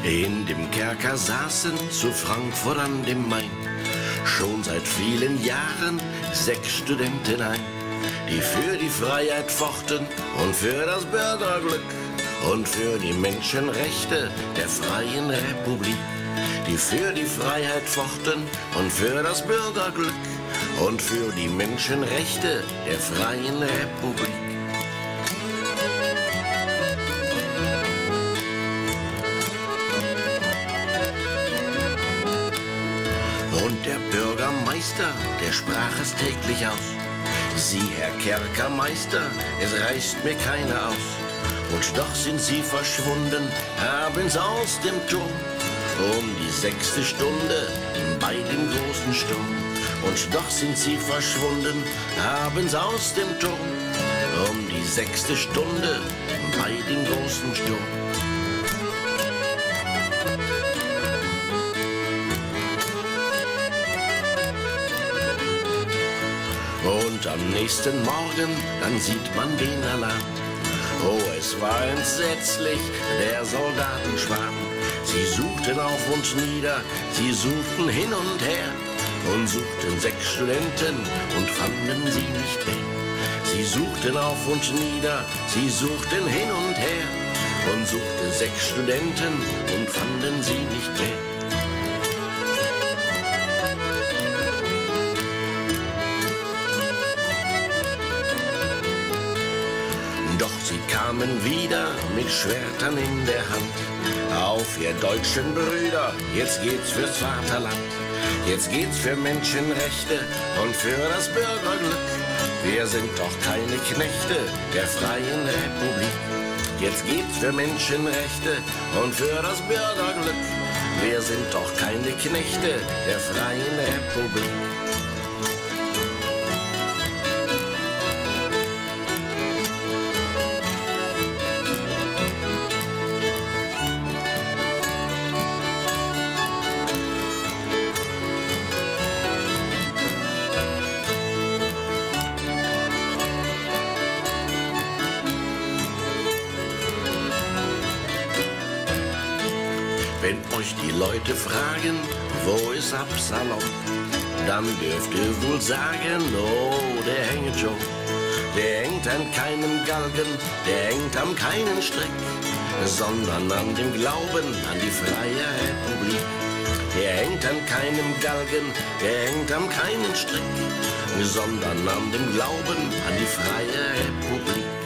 In dem Kerker saßen zu Frankfurt an dem Main schon seit vielen Jahren 6 Studenten ein, die für die Freiheit fochten und für das Bürgerglück und für die Menschenrechte der freien Republik. Die für die Freiheit fochten und für das Bürgerglück und für die Menschenrechte der freien Republik. Und der Bürgermeister, der sprach es täglich aus: Sie, Herr Kerkermeister, es reicht mir keiner aus. Und doch sind Sie verschwunden, haben's aus dem Turm, um die 6. Stunde bei dem großen Sturm. Und doch sind Sie verschwunden, haben's aus dem Turm, um die 6. Stunde bei dem großen Sturm. Und am nächsten Morgen, dann sieht man den Alarm. Oh, es war entsetzlich, der Soldatenschwarm. Sie suchten auf und nieder, sie suchten hin und her und suchten 6 Studenten und fanden sie nicht mehr. Sie suchten auf und nieder, sie suchten hin und her und suchten 6 Studenten und fanden sie nicht mehr. Doch sie kamen wieder mit Schwertern in der Hand. Auf, ihr deutschen Brüder, jetzt geht's fürs Vaterland. Jetzt geht's für Menschenrechte und für das Bürgerglück. Wir sind doch keine Knechte der freien Republik. Jetzt geht's für Menschenrechte und für das Bürgerglück. Wir sind doch keine Knechte der freien Republik. Wenn euch die Leute fragen, wo ist Absalom, dann dürft ihr wohl sagen, oh, der hängt schon. Der hängt an keinem Galgen, der hängt an keinen Strick, sondern an dem Glauben an die freie Republik. Der hängt an keinem Galgen, der hängt an keinen Strick, sondern an dem Glauben an die freie Republik.